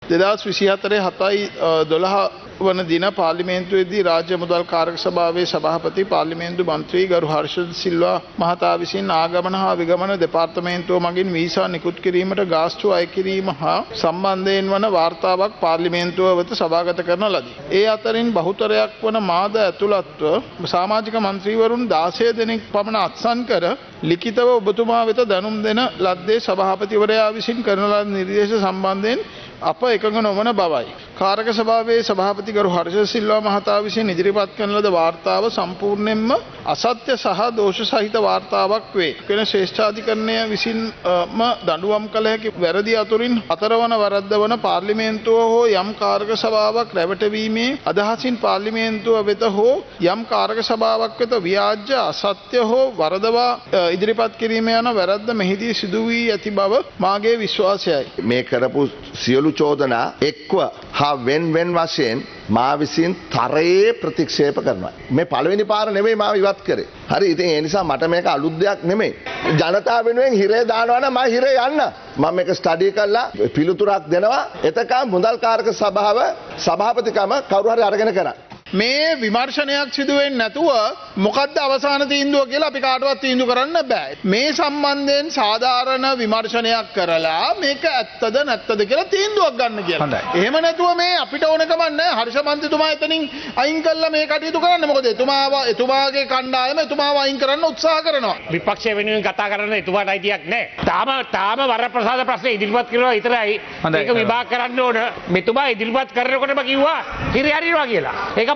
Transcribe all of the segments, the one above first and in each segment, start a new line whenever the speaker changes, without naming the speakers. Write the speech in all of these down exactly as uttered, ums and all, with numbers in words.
දෙදහස් විසිහතරේ හතයි දොළහ වන දින පාර්ලිමේන්තුවේදී රාජ්‍ය මුදල් කාරක සභාවේ සභාපති පාර්ලිමේන්තු මන්ත්‍රී ගරු හර්ෂද සිල්වා මහතා විසින් ආගමන හා විගමන දෙපාර්තමේන්තුව මගින් වීසා නිකුත් කිරීමට ගාස්තු අය කිරීම හා සම්බන්ධයෙන් වන වාර්තාවක් පාර්ලිමේන්තුව වෙත සභාගත කරන ලදී. ඒ අතරින් බහුතරයක් වන මාද ඇතුළත්ව සමාජික මන්ත්‍රීවරුන් දාසය දෙනෙක් පමණ අත්සන් කර ලිඛිතව ඔබතුමා වෙත දැනුම් දෙන ලද්දේ සභාපතිවරයා විසින් කරන ලද නිර්දේශ සම්බන්ධයෙන් අප එකඟ නොවන බවයි. කාරක සභාවේ සභාපති ගරු හර්ෂද සිල්වා මහතා විසින් ඉදිරිපත් කරන ලද වාර්තාව සම්පූර්ණයෙන්ම අසත්‍ය සහ දෝෂ සහිත වාර්තාවක් වේ. වෙන ශ්‍රේෂ්ඨාධිකරණය විසින්ම දඬුවම් කළ හැකි වැරදි අතුරින් හතරවන වරද්ද වන පාර්ලිමේන්තුව හෝ යම් කාරක සභාවක් රැවටවීමේ අදහසින් පාර්ලිමේන්තුව වෙත හෝ යම් කාරක සභාවක් වෙත ව්‍යාජ අසත්‍ය හෝ වරදවා ඉදිරිපත් කිරීම යන වැරද්ද මෙහිදී සිදු වී ඇති බව මාගේ විශ්වාසයයි.
මේ කරපු සියලු චෝදනා එක්ව හා වෙන් වෙන් වශයෙන් මා විසින් තරයේ ප්‍රතික්ෂේප කරනවා. මේ පළවෙනි පාර නෙමෙයි මාව ඉවත් කරේ. හරි ඉතින් ඒ නිසා මට මේක අලුත් දෙයක් නෙමෙයි. ජනතාව වෙනුවෙන් හිරේ දානවා නම් මම හිරේ යන්න. මම මේක ස්ටඩි කරලා පිළිතුරක් දෙනවා. එතකම් මුදල් කාරක සභාව සභාපතිකම කවුරු හරි අරගෙන කරා.
මේ විමර්ශනයක් සිදු වෙන්නේ නැතුව මොකද්ද අවසාන තීන්දුව කියලා අපි කාටවත් තීන්දුව කරන්න බෑ. මේ සම්බන්ධයෙන් සාධාරණ විමර්ශනයක් කරලා මේක ඇත්තද නැත්තද කියලා තීන්දුවක් ගන්න කියලා. එහෙම නැතුව මේ අපිට ඕන කමක් නැහැ. හර්ෂ මන්ත්‍රීතුමා එතනින් අයින් කළා මේ කටයුතු කරන්න. මොකද එතුමාව එතුමාගේ කණ්ඩායම එතුමාව අයින් කරන්න උත්සාහ කරනවා.
විපක්ෂය වෙනුවෙන් කතා කරන්න එතුමාට අයිතියක් නැහැ. තාම තාම වරප්‍රසාද ප්‍රශ්නේ ඉදිරිපත් කරනවා විතරයි. ඒක විභාග කරන්න ඕන. මෙතුමා ඉදිරිපත් කරනකොටම කිව්වා හිරේ හරිනවා කියලා. ඒක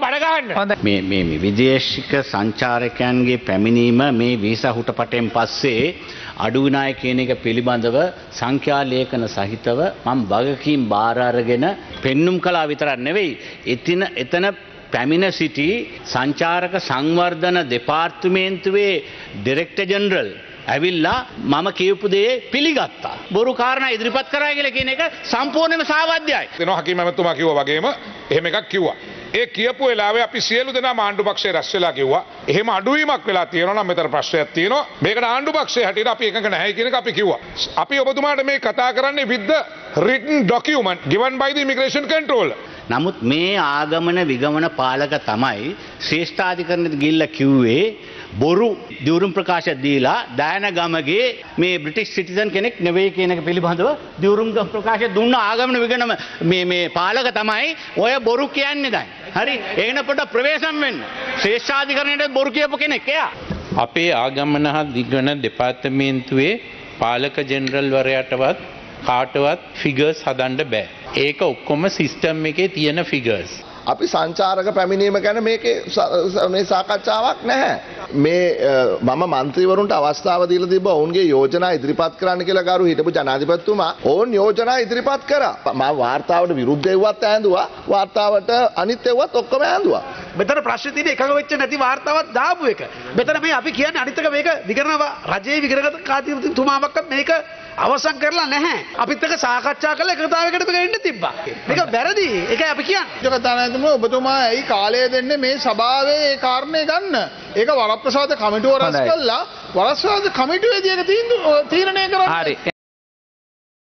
මේ මේ විදේශික සංචාරකයන්ගේ පැමිණීම මේ වීසා හුටපටෙන් පස්සේ අඩු විනාය කියන එක පිළිබඳව සංඛ්‍යා ලේඛන සහිතව මම වගකීම් බාර අරගෙන පෙන්눔 කළා විතරක් නෙවෙයි එතන එතන පැමිණ සිටි සංචාරක සංවර්ධන දෙපාර්තමේන්තුවේ ඩිරෙක්ටර් ජෙනරල් ඇවිල්ලා මම කියපු දේ පිළිගත්තා. බොරු කාරණා ඉදිරිපත් කරා කියලා කියන එක සම්පූර්ණයෙන්ම සාවද්‍යයි.
දෙනවා හකීම් මහත්මයා කිව්වා වගේම එහෙම එකක් කිව්වා. ඒ කියපු වෙලාවේ අපි සියලු දෙනා ආණ්ඩු පක්ෂයේ රැස් වෙලා කිව්වා එහෙම අඩුවීමක් වෙලා තියෙනවා නම් මෙතන ප්‍රශ්නයක් තියෙනවා. මේකට ආණ්ඩු පක්ෂයේ හැටියට අපි එකඟ නැහැ කියන එක අපි කිව්වා. අපි ඔබතුමාට මේ කතා කරන්නේ with the written document given by the immigration controller.
නමුත් මේ ආගමන විගමන පාලක තමයි ශ්‍රේෂ්ඨාධිකරණයට ගිහිල්ලා කිව්වේ බොරු දියුරුම් ප්‍රකාශ දීලා දායන ගමගේ මේ බ්‍රිටිෂ් සිටිසන් කෙනෙක් නෙවෙයි කියන එක පිළිබඳව දියුරුම් ප්‍රකාශ දුන්න ආගමන විගමන මේ මේ පාලක තමයි ඔය බොරු කියන්නේ දැන්. හරි ඒකන පොඩ ප්‍රවේශම් වෙන්න. ශ්‍රේෂ්ඨාධිකරණයට බොරු කියපු කෙනෙක් එයා.
අපේ ආගමන හා විගමන දෙපාර්තමේන්තුවේ පාලක ජෙනරල් වරයාටවත් කාටවත් ෆිගර්ස් හදන්න බෑ. ඒක ඔක්කොම සිස්ටම් එකේ තියෙන ෆිගර්ස්.
අපි සංචාරක පැමිණීම ගැන මේකේ මේ සාකච්ඡාවක් නැහැ. මේ මම മന്ത്രിවරුන්ට අවස්ථාව දීලා තිබ්බ ඔවුන්ගේ යෝජනා ඉදිරිපත් කරන්න කියලා ගරු හිටපු ජනාධිපතිතුමා ඔවුන් යෝජනා ඉදිරිපත් කරා. මම වාර්තාවට විරුද්ධ වුවත් ඈඳුවා. වාර්තාවට අනිත් ඒවත් ඔක්කොම ඈඳුවා.
මෙතන ප්‍රශ්නේ තියෙන්නේ එකඟ වෙච්ච නැති වාර්තාවක් දාපු එක. මෙතන මේ අපි කියන්නේ අනිත් එක මේක විකරණ රජයේ විකරණ කාර්යතුමාවක්වත් මේක අවසන් කරලා නැහැ. අපිත් එක්ක සාකච්ඡා කරලා එකතාවයකට මේක එන්න තිබ්බා. මේක වැරදි. ඒකයි අපි කියන්නේ.
ඔබතුමා ඇයි කාලය දෙන්නේ මේ සභාවේ ඒ කාරණේ ගන්න? ඒක වරප්‍රසාද කමිටුව රැස් කළා. වරප්‍රසාද කමිටුවේදී ඒක තීරණය කරන්නේ.